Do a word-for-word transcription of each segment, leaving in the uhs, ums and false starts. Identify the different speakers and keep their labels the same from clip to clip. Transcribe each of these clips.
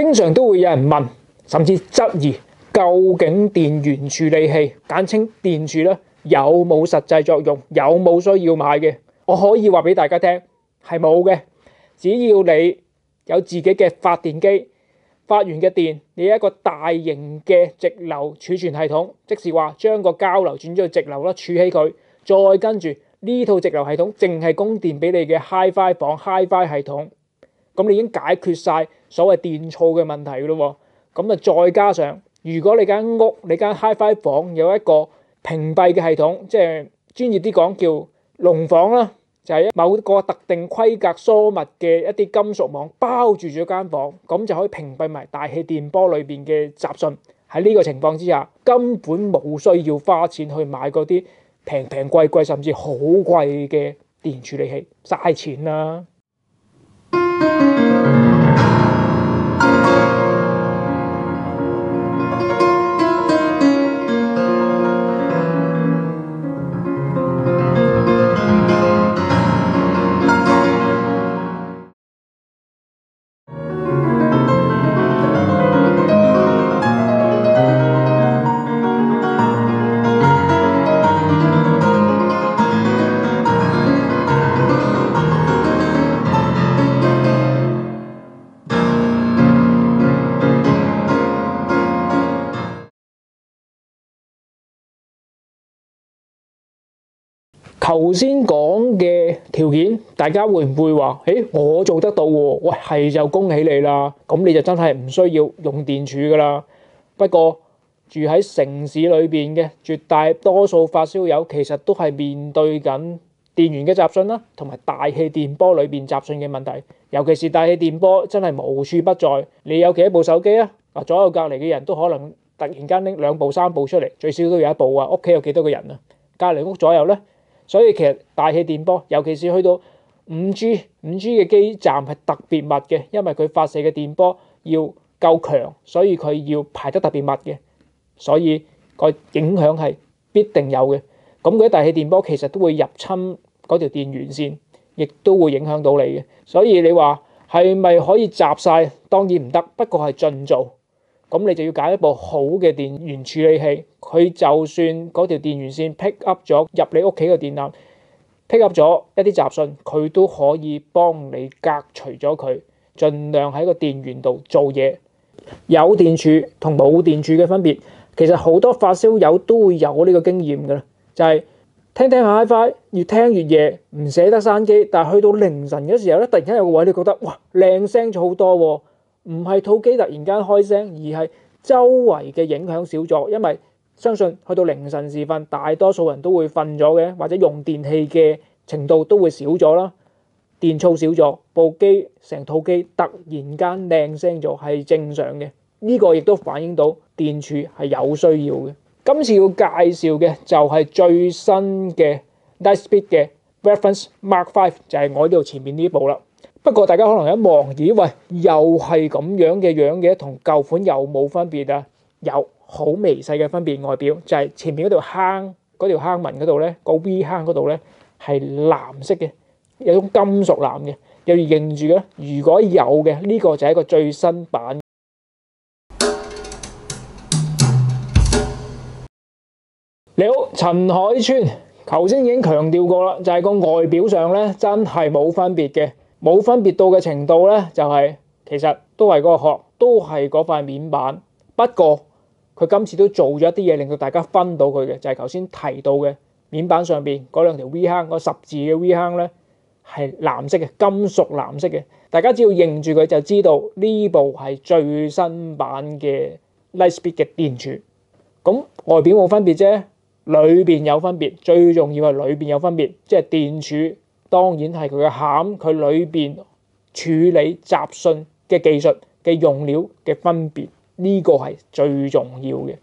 Speaker 1: 經常都會有人問，甚至質疑，究竟電源處理器簡稱電柱咧，有冇實際作用？有冇需要買嘅？我可以話俾大家聽，係冇嘅。只要你有自己嘅發電機，發完嘅電，你有一個大型嘅直流儲存系統，即是話將個交流轉咗去直流啦，儲起佢，再跟住呢套直流系統淨係供電俾你嘅 Hi-Fi 房 Hi-Fi 系統，咁你已經解決晒所謂電噪嘅問題咯。咁啊，再加上如果你間屋你間 Hi-Fi 房有一個屏蔽嘅系統，即係專業啲講叫龍房啦，就係某個特定規格疏密嘅一啲金屬網包住咗間房，咁就可以屏蔽埋大氣電波裏邊嘅雜訊。喺呢個情況之下，根本冇需要花錢去買嗰啲平平貴貴甚至好貴嘅電處理器，嘥錢啦。頭先講嘅條件，大家會唔會話，誒，我做得到喎？喂，係就恭喜你啦！咁你就真係唔需要用電柱噶啦。不過住喺城市裏邊嘅絕大多數發燒友，其實都係面對緊電源嘅雜訊啦，同埋大氣電波裏邊雜訊嘅問題。尤其是大氣電波真係無處不在。你有幾多部手機啊？啊，左右隔離嘅人都可能突然間拎兩部三部出嚟，最少都有一部啊！屋企有幾多個人啊？隔離屋左右咧？所以其實大氣電波，尤其是去到五 G，五 G 嘅基站係特別密嘅，因為佢發射嘅電波要夠強，所以佢要排得特別密嘅，所以個影響係必定有嘅。咁嗰啲大氣電波其實都會入侵嗰條電源線，亦都會影響到你嘅。所以你話係咪可以集晒？當然唔得，不過係盡做。咁你就要揀一部好嘅電源處理器，佢就算嗰條電源線 pick up 咗入你屋企嘅電纜 pick up 咗一啲雜訊，佢都可以幫你隔除咗佢，盡量喺個電源度做嘢。有電柱同冇電柱嘅分別，其實好多發燒友都會有呢個經驗㗎啦，就係聽聽下 Hi-Fi，越聽越夜，唔捨得閂機，但係去到凌晨嘅時候咧，突然間有個位你覺得哇靚聲咗好多喎。唔係套機突然間開聲，而係周圍嘅影響少咗，因為相信去到凌晨時分，大多數人都會瞓咗嘅，或者用電器嘅程度都會少咗啦，電噪少咗，部機成套機突然間靚聲咗係正常嘅，呢個亦都反映到電柱係有需要嘅。今次要介紹嘅就係最新嘅 Lightspeed 嘅 Reference Mark 五，就係我呢度前面呢部啦。不過大家可能一望，咦喂，又係咁樣嘅樣嘅，同舊款有冇分別啊？有好微細嘅分別，外表就係前面嗰條坑，嗰條坑紋嗰度咧，個 V 坑嗰度咧係藍色嘅，有種金屬藍嘅，又要認住嘅。如果有嘅呢個就係一個最新版。你好，陳海川，頭先已經強調過啦，就係個外表上咧真係冇分別嘅。冇分別到嘅程度咧，就係其實都係嗰個殼，都係嗰塊面板。不過佢今次都做咗一啲嘢，令到大家分到佢嘅，就係頭先提到嘅面板上邊嗰兩條 V 坑，嗰十字嘅 V 坑咧係藍色嘅，金屬藍色嘅。大家只要認住佢就知道呢部係最新版嘅 Lightspeed 嘅電柱。咁外表冇分別啫，裏邊有分別，最重要係裏邊有分別，即係電柱。當然係佢嘅餡，佢裏邊處理雜訊嘅技術嘅用料嘅分別，呢個係最重要嘅。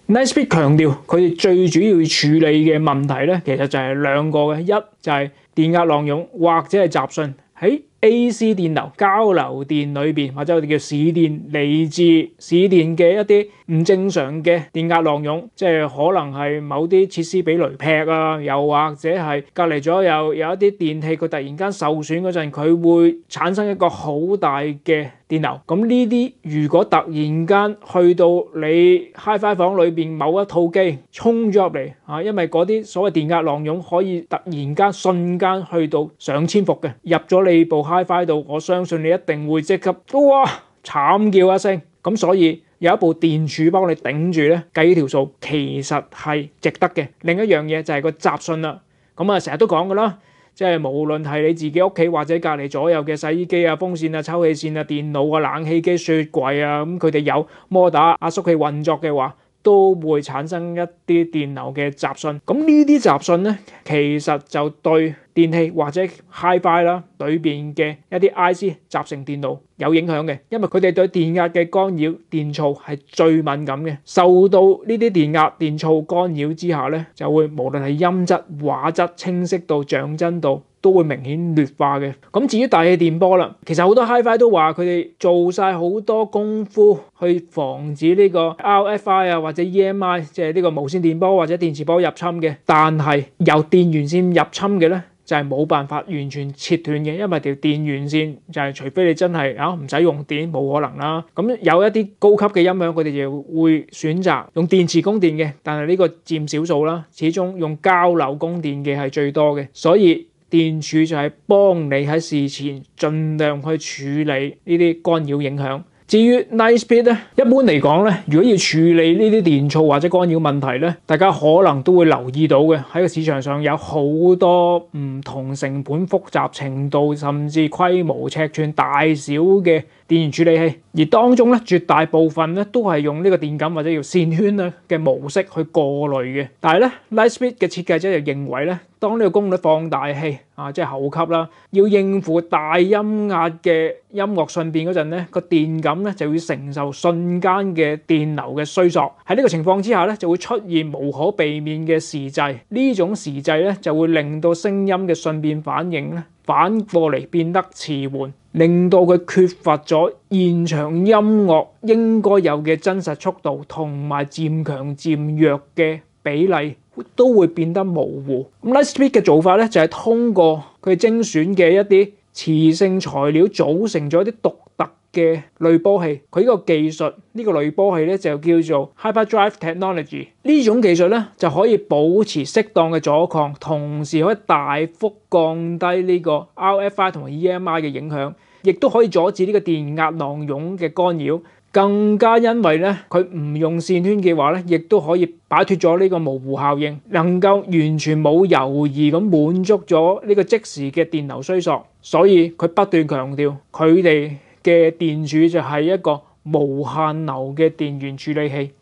Speaker 1: Lightspeed 強調佢哋最主要處理嘅問題咧，其實就係兩個嘅，一就係電壓浪湧或者係雜訊喺 A C 電流交流電裏邊，或者我哋叫市電嚟自市電嘅一啲唔正常嘅電壓浪湧，即係可能係某啲設施俾雷劈啊，又或者係隔離咗有有一啲電器佢突然間受損嗰陣，佢會產生一個好大嘅電流。咁呢啲如果突然間去到你 Hi-Fi 房裏邊某一套機衝咗入嚟啊，因為嗰啲所謂電壓浪湧可以突然間瞬間去到上千伏嘅，入咗你部 Hi-Fi 度，我相信你一定會即刻哇慘叫一聲。咁所以有一部電柱幫你頂住咧，計呢條數其實係值得嘅。另一樣嘢就係個雜訊啦。咁啊成日都講噶啦，即係無論係你自己屋企或者隔離左右嘅洗衣機啊、風扇啊、抽氣扇啊、電腦啊、冷氣機、雪櫃啊，咁佢哋有摩打壓縮器運作嘅話，都會產生一啲電流嘅雜訊。咁呢啲雜訊咧，其實就對電器或者 Hi-Fi 啦裏邊嘅一啲 I C 集成電路有影響嘅，因為佢哋對電壓嘅干擾、電噪係最敏感嘅。受到呢啲電壓、電噪干擾之下咧，就會無論係音質、畫質、清晰度、像真度，都會明顯劣化嘅。咁至於大氣電波啦，其實好多 Hi-Fi 都話佢哋做晒好多功夫去防止呢個 R F I 啊或者 E M I， 即係呢個無線電波或者電磁波入侵嘅。但係由電源線入侵嘅咧，就係冇辦法完全切斷嘅，因為條電源線就係除非你真係啊唔使用電，冇可能啦。咁有一啲高級嘅音響，佢哋就會選擇用電池供電嘅，但係呢個佔少數啦。始終用交流供電嘅係最多嘅，所以電柱就係幫你喺事前盡量去處理呢啲干擾影響。至於 Lightspeed 咧，一般嚟講咧，如果要處理呢啲電噪或者干擾問題咧，大家可能都會留意到嘅，喺個市場上有好多唔同成本、複雜程度甚至規模尺寸大小嘅電源處理器，而當中咧絕大部分咧都係用呢個電感或者叫線圈咧嘅模式去過濾嘅。但係咧 Lightspeed 嘅設計者就認為咧，當呢個功率放大器啊，即係後級啦，要應付大音壓嘅音樂訊變嗰陣咧，個電感咧就要承受瞬間嘅電流嘅衰索。喺呢個情況之下咧，就會出現無可避免嘅時滯。呢種時滯咧就會令到聲音嘅訊變反應咧反過嚟變得遲緩，令到佢缺乏咗現場音樂應該有嘅真實速度同埋漸強漸弱嘅比例都會變得模糊。咁 Lightspeed 嘅做法咧就係通過佢精選嘅一啲磁性材料組成咗一啲獨特嘅濾波器。佢呢個技術，呢個濾波器咧就叫做 Hyperdrive Technology。呢種技術咧就可以保持適當嘅阻抗，同時可以大幅降低呢個 R F I 同埋 E M I 嘅影響，亦都可以阻止呢個電壓浪湧嘅干擾。更加因為咧，佢唔用線圈嘅話咧，亦都可以擺脫咗呢個模糊效應，能夠完全冇猶豫咁滿足咗呢個即時嘅電流衰索。所以佢不斷強調，佢哋嘅電柱就係一個無限流嘅電源處理器。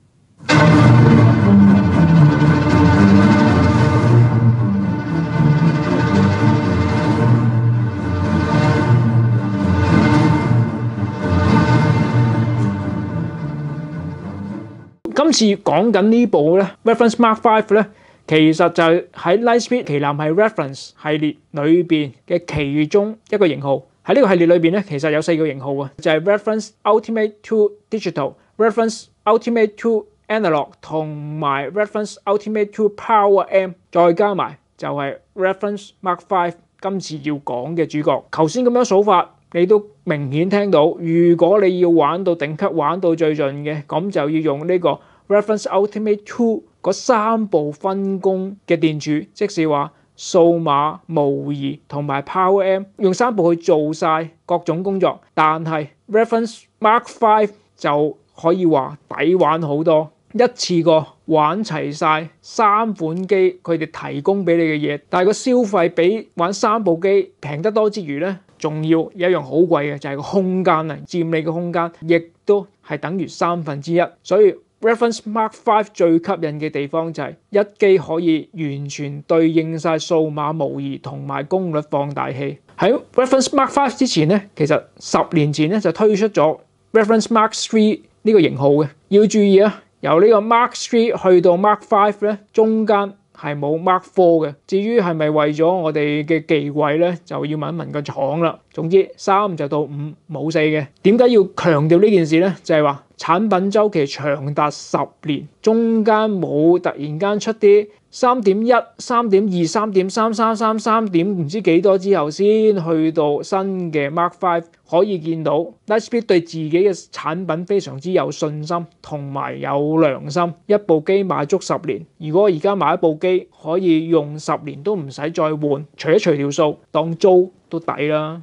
Speaker 1: 今次講緊呢部咧 Reference Mark Five 咧，其實就係喺 Lightspeed 旗艦係 Reference 系列裏邊嘅其中一個型號。喺呢個系列裏邊咧，其實有四個型號啊，就係 Reference Ultimate Two Digital、Reference Ultimate Two Analog 同埋 Reference Ultimate Two Power M， 再加埋就係 Reference Mark Five 今次要講嘅主角。頭先咁樣數法，你都明顯聽到，如果你要玩到頂級、玩到最盡嘅，咁就要用呢個 Reference Ultimate Two 嗰三部分工嘅電柱，即是話數碼、模擬同埋 Power M， 用三部去做晒各種工作。但係 Reference Mark Five 就可以話抵玩好多，一次過玩齊晒三款機佢哋提供俾你嘅嘢，但係個消費比玩三部機平得多之餘咧，仲要有一樣好貴嘅，就係個空間啊，佔你嘅空間亦都係等於三分之一。所以 Reference Mark Five 最吸引嘅地方就係一機可以完全對應晒數碼模擬同埋功率放大器。喺 Reference Mark Five 之前咧，其實十年前咧就推出咗 Reference Mark Three 呢個型號嘅。要注意啊， 由呢個 Mark Three 去到 Mark Five 咧，中間係冇 Mark Four 嘅。至於係咪為咗我哋嘅忌諱咧，就要問一問個廠啦。總之三就到五冇四嘅。點解要強調呢件事咧？就係話產品週期長達十年，中間冇突然間出啲三點一、三點二、三點三、三三三點唔知幾多之後先去到新嘅 Mark Five， 可以見到 Lightspeed 對自己嘅產品非常之有信心同埋有良心。一部機賣足十年，如果而家買一部機可以用十年都唔使再換，除一除條數當租都抵啦。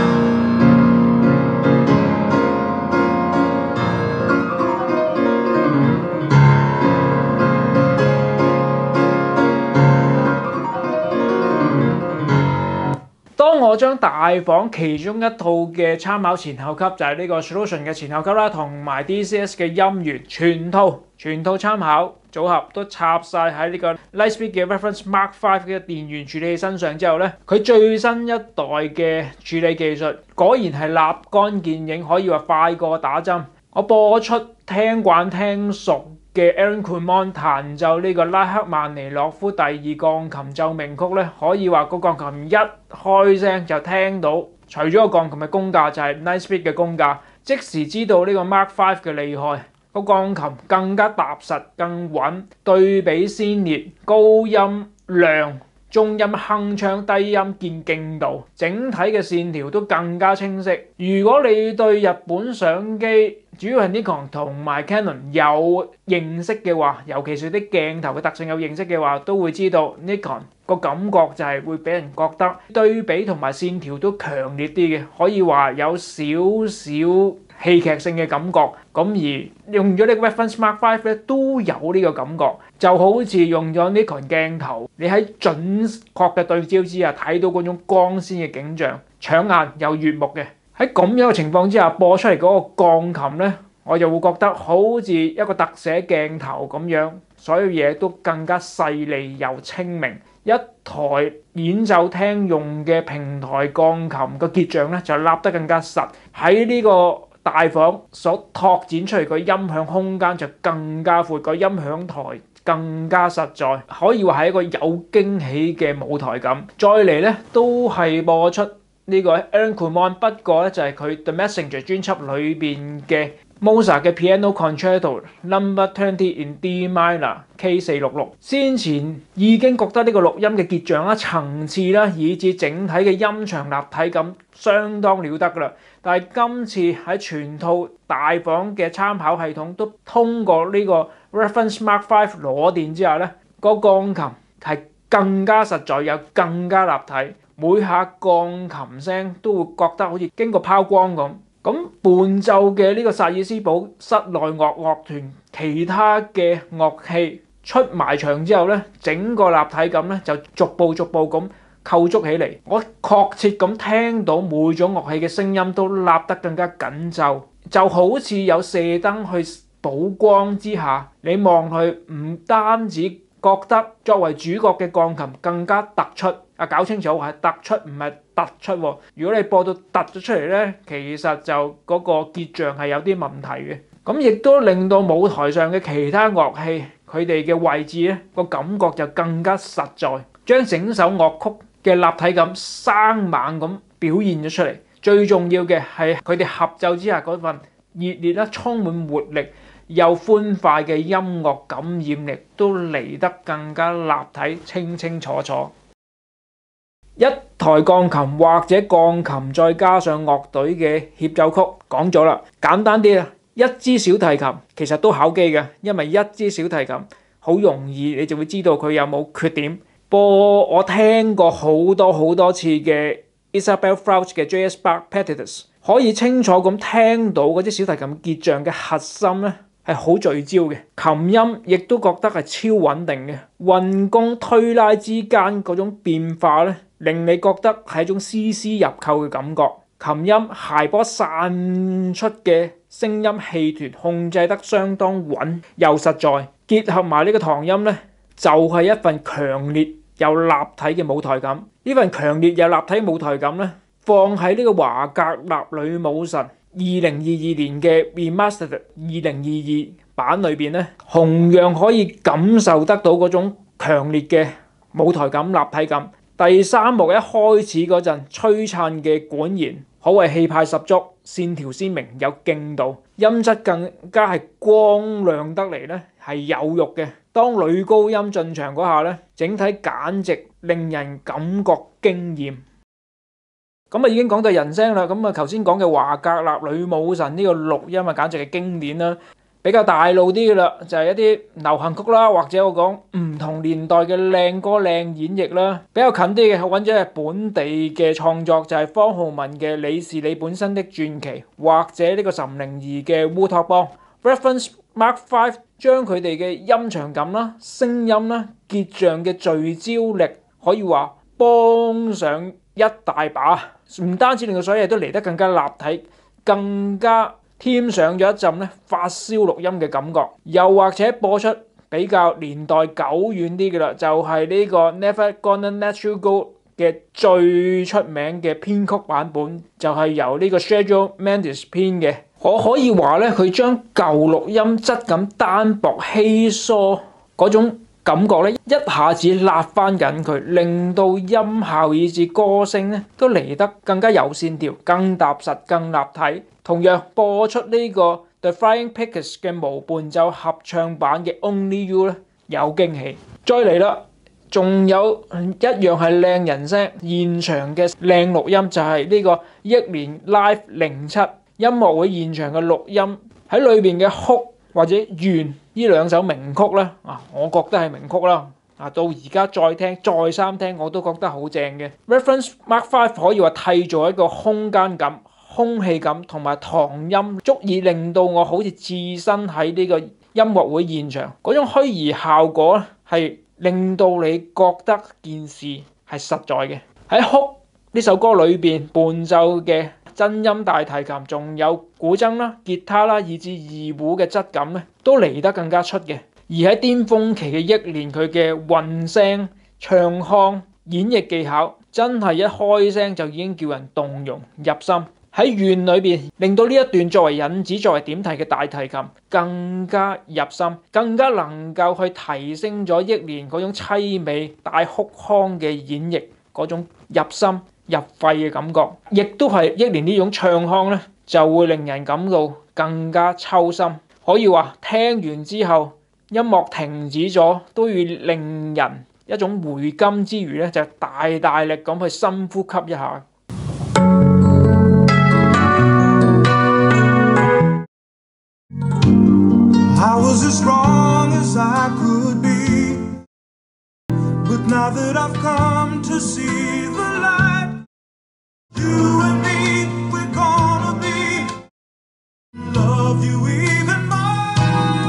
Speaker 1: 當我將大房其中一套嘅參考前後級就係呢個 Solution 嘅前後級啦，同埋 D C S 嘅音源全套全套參考組合都插晒喺呢個 Lightspeed 嘅 Reference Mark Five 嘅電源處理器身上之後咧，佢最新一代嘅處理技術果然係立竿見影，可以話快過打針。我播出聽慣聽熟嘅 Aaron Kumon 彈奏呢個拉赫曼尼諾夫第二鋼琴奏鳴曲咧，可以話個鋼琴一開聲就聽到，除咗個鋼琴嘅功架就係 Lightspeed 嘅功架，即時知道呢個 Mark Five 嘅厲害。個鋼琴更加踏實、更穩，對比先烈，高音亮，中音鏗鏘，低音見勁度，整體嘅線條都更加清晰。如果你對日本相機主要係 Nikon 同埋 Canon 有認識嘅話，尤其是啲鏡頭嘅特性有認識嘅話，都會知道 Nikon 個感覺就係會俾人覺得對比同埋線條都強烈啲嘅，可以話有少少戲劇性嘅感覺。咁而用咗呢個 Reference Mark Five 咧，都有呢個感覺，就好似用咗 Nikon 鏡頭，你喺準確嘅對焦之下睇到嗰種光鮮嘅景象，搶眼又悅目嘅。喺咁樣嘅情況之下播出嚟嗰個鋼琴咧，我就會覺得好似一個特寫鏡頭咁樣，所有嘢都更加細膩又清明。一台演奏廳用嘅平台鋼琴個結像咧就立得更加實，喺呢個大房所拓展出嚟個音響空間就更加闊，個音響台更加實在，可以話係一個有驚喜嘅舞台感。再嚟咧都係播出呢個 Aaron Kumon， 不過咧就係佢 The Messenger 專輯裏邊嘅 Mozart 嘅 Piano Concerto Number Twenty in D Minor K 四六六。先前已經覺得呢個錄音嘅結像啦、層次啦，以至整體嘅音場立體感相當了得噶啦。但係今次喺全套大房嘅參考系統都通過呢個 Reference Mark Five 攞電之下咧，個鋼琴係更加實在又更加立體。每下鋼琴聲都會覺得好似經過拋光咁。咁伴奏嘅呢個薩爾斯堡室內樂樂團，其他嘅樂器出埋場之後咧，整個立體感咧就逐步逐步咁構築起嚟。我確切咁聽到每種樂器嘅聲音都立得更加緊湊，就好似有射燈去補光之下，你望去唔單止覺得作為主角嘅鋼琴更加突出。啊，搞清楚係突出唔係突出喎。如果你播到突咗出嚟咧，其實就嗰個結像係有啲問題嘅。咁亦都令到舞台上嘅其他樂器佢哋嘅位置咧個感覺就更加實在，將整首樂曲嘅立體感生猛咁表現咗出嚟。最重要嘅係佢哋合奏之下嗰份熱烈啦、充滿活力又歡快嘅音樂感染力，都嚟得更加立體、清清楚楚。一台鋼琴或者鋼琴再加上樂隊嘅協奏曲，講咗啦，簡單啲啊，一支小提琴其實都考機嘅，因為一支小提琴好容易你就會知道佢有冇缺點。播我聽過好多好多次嘅 Isabelle Flout 嘅 J S Bach Partitas， 可以清楚咁聽到嗰支小提琴結像嘅核心咧係好聚焦嘅，琴音亦都覺得係超穩定嘅，運弓推拉之間嗰種變化咧，令你覺得係一種絲絲入扣嘅感覺。琴音諧波散出嘅聲音氣團控制得相當穩又實在，結合埋呢個唐音咧，就係一份強烈又立體嘅舞台感。呢份強烈又立體舞台感咧，放喺呢個華格納女武神二零二二年嘅 Remastered 二零二二版裏邊咧，同樣可以感受得到嗰種強烈嘅舞台感、立體感。第三幕一開始嗰陣，璀璨嘅管弦可謂氣派十足，線條鮮明，有勁度，音質更加係光亮得嚟咧，係有肉嘅。當女高音進場嗰下咧，整體簡直令人感覺驚豔。咁啊已經講到人聲啦，咁啊頭先講嘅華格納女武神呢個錄音啊，簡直係經典啦。比較大路啲嘅啦，就係一啲流行曲啦，或者我講唔同年代嘅靚歌靚演繹啦。比較近啲嘅，我揾咗係本地嘅創作，就係方浩文嘅《你是你本身的傳奇》，或者呢個岑寧兒嘅《烏托邦》。Reference Mark Five 將佢哋嘅音場感啦、聲音啦、結像嘅聚焦力，可以話幫上一大把。唔單止令到所有嘢都嚟得更加立體，更加添上咗一陣咧發燒錄音嘅感覺。又或者播出比較年代久遠啲嘅啦，就係呢個 Never Gonna Let You Go 嘅最出名嘅編曲版本，就係由呢個 Sergio Mendes 編嘅。我可以話咧，佢將舊錄音質感單薄稀疏嗰種感覺咧，一下子立翻緊佢，令到音效以至歌聲咧都嚟得更加有線條、更踏實、更立體。同樣播出呢個 The Flying Pickets 嘅無伴奏合唱版嘅 Only You 咧，有驚喜。再嚟啦，仲有一樣係靚人聲，現場嘅靚錄音就係呢個憶年 Live 零七音樂會現場嘅錄音，喺裏邊嘅哭或者怨呢兩首名曲咧，啊，我覺得係名曲啦。啊，到而家再聽再三聽，我都覺得好正嘅。Reference Mark Five 可以話締造一個空間感、空氣感同埋唐音，足以令到我好似置身喺呢個音樂會現場，嗰種虛擬效果咧，係令到你覺得件事係實在嘅。喺哭呢首歌裏邊伴奏嘅真音大提琴，仲有古箏啦、吉他啦，以至二胡嘅質感咧，都嚟得更加出嘅。而喺巔峰期嘅憶年，佢嘅混聲、唱腔、演繹技巧，真係一開聲就已經叫人動容入心。喺怨裏邊，令到呢一段作為引子、作為點題嘅大提琴更加入心，更加能夠去提升咗憶年嗰種淒美帶哭腔嘅演繹，嗰種入心入肺嘅感覺，亦都係憶年呢種唱腔咧，就會令人感到更加抽心。可以話聽完之後，音樂停止咗，都要令人一種回甘之餘咧，就大大力咁去深呼吸一下。I was as strong as I could be, but now that I've come to see the light, you and me, we're gonna be, love you even more.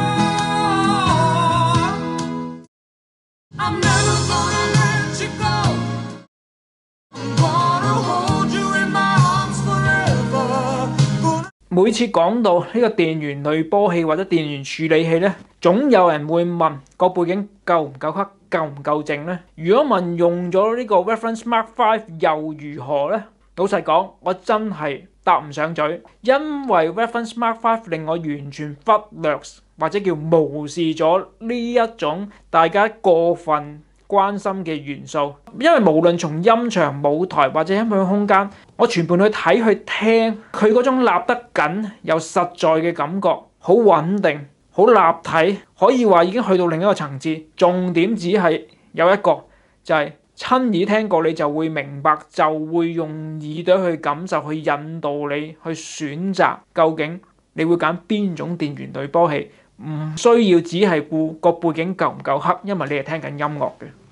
Speaker 1: I'm never gonna let you go, I'm gonna hold you in my arms forever. 每次講到呢個電源濾波器或者電源處理器咧，總有人會問個背景夠唔夠黑、夠唔夠靜咧？如果問用咗呢個 Reference Mark Five 又如何咧？老實講，我真係答唔上嘴，因為 Reference Mark Five 令我完全忽略或者叫無視咗呢一種大家過分關心嘅元素，因為無論從音場、舞台或者音響空間，我全盤去睇去聽，佢嗰種立得緊又實在嘅感覺，好穩定、好立體，可以話已經去到另一個層次。重點只係有一個，就係親耳聽過你就會明白，就會用耳朵去感受、去引導你去選擇，究竟你會揀邊種電源濾波器。唔需要只係顧個背景夠唔夠黑，因為你係聽緊音樂嘅。